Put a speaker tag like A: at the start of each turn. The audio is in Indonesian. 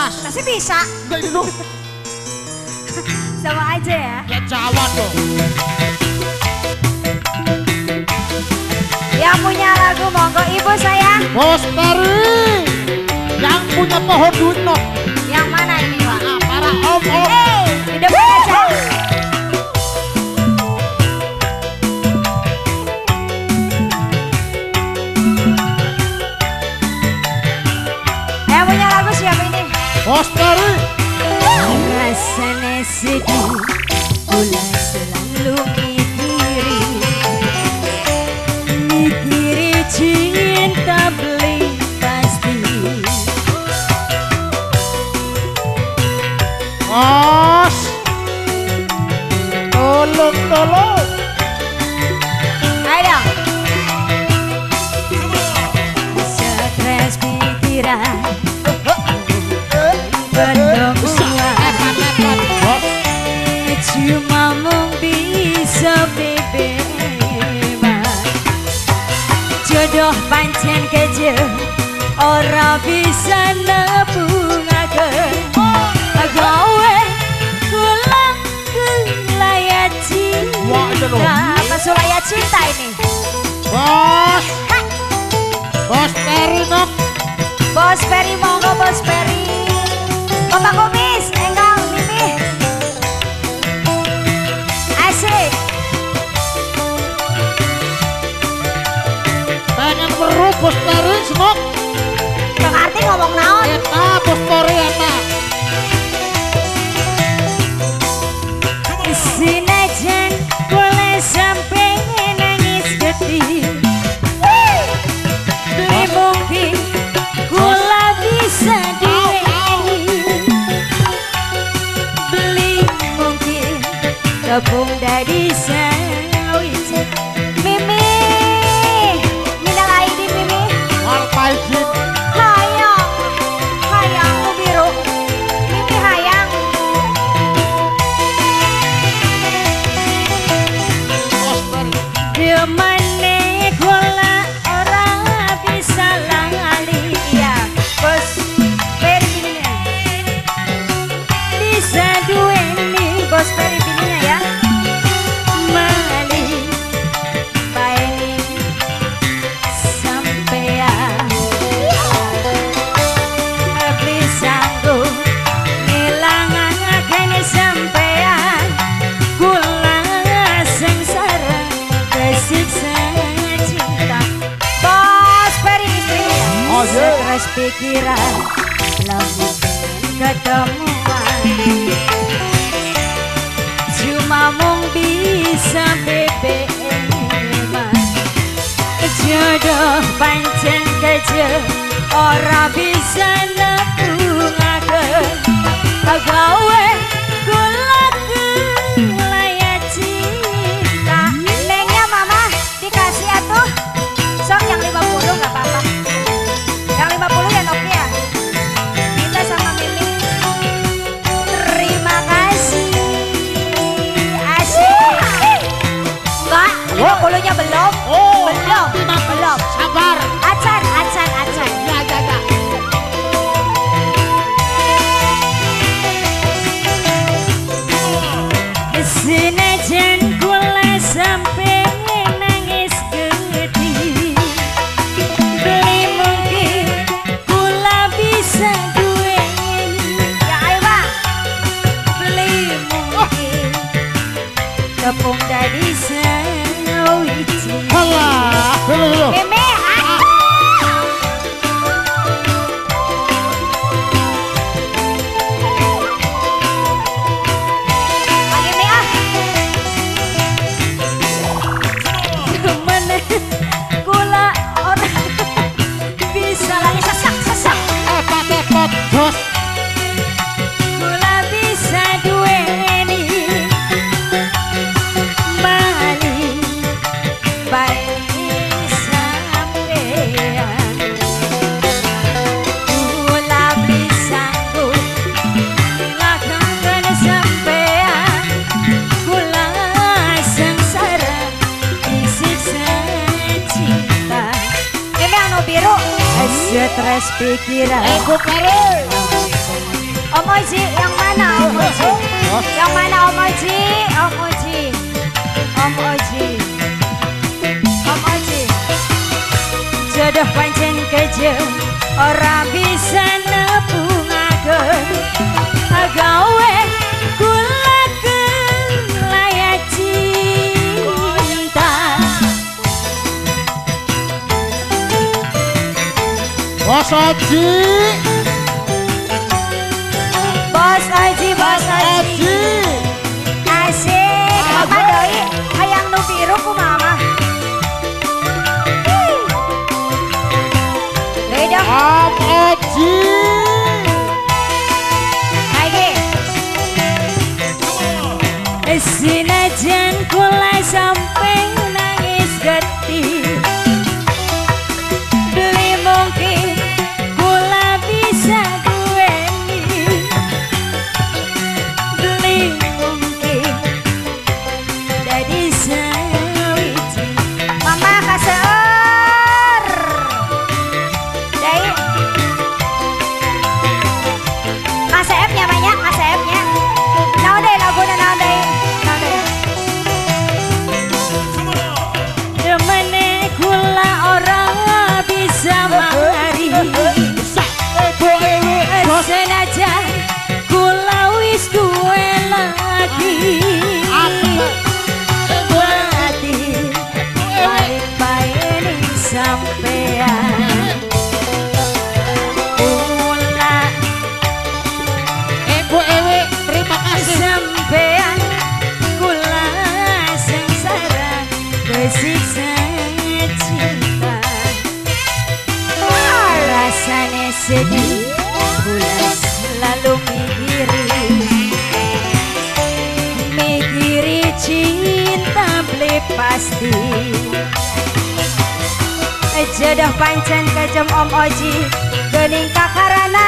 A: Tas.
B: Masih bisa.
A: Enggak ini dong.
B: Sama aja ya.
A: Ya Jawa dong.
B: Yang punya lagu monggo ibu saya.
A: Bos Peri. Yang punya pohon dunok.
B: Yang mana ini Pak?
A: Para om-om.
B: Di depan aja. Yang punya lagu siapa ini?
A: Bos Peri.
B: Rasanya sedih, kula selalu mikiri cinta beli pasti.
A: Bos. Tolong.
B: Ayo dong. Stres pikiran belum kuat, cuma mung bisa bebas. Jodoh pancen keje, ora bisa nebungaken. Gawe kula layar cinta. Apa sulaya cinta ini?
A: Bos. Bos Peri nok.
B: Bos Peri monggo Bos Peri. Bapak Kumis, Enggang, Mimi. Asik.
A: Pengen weruh Bos Peri semok.
B: Gak ngerti ngomong naon.
A: Eta Bos Peri eta.
B: Sinajan boleh sampai nangis getih. Beli mungkin kula bisa duweni. Beli mungkin tepung dari sawit. Mimi, minal aidin Mimi.
A: Warpai jin.
B: Hayang, hayang biru. Mimi hayang.
A: Bos Peri.
B: Demane kula ora bisa lali ya. Bos Peri bininya. Bisa duweni Bos Peri bininya ya. Mali baeni sampean. Please sanggup ngilangaken sampean. Kula sengsara kesiksa cinta. Bos Peri istrinya.
A: Oh, iya.
B: Stres pikiran lagi ketemuan. Cuma mung bisa BBM. Jodoh pancen keje, ora bisa nebungaken. Gawe kula layar cinta. Nengnya mama dikasih atuh. Sok yang 50 gak apa-apa. Yang 50 ya Nokia. Kita sama Mimi. Terima kasih. Asik. Enggak, 50-nya belum.
A: Oh,
B: Belum. Belum.
A: sabar.
B: Acan.
A: Ya.
B: Senajan kula sampai nangis getih. Beli mungkin kula bisa duweni. Ya ayo Pak. Beli mungkin tepung dari sawit.
A: Halah, dulu.
B: Mimi, kula orang bisa lagi sesak.
A: Epot bos.
B: Kula bisa duweni mali bayi sampean. Kula bisa ngilangkeun sampean. Kula sengsara disiksa cinta. Ini anu biru. Stres pikiran.
A: Bos Peri.
B: pasti. Jodoh pancen kejem Om Oji, gening kakarana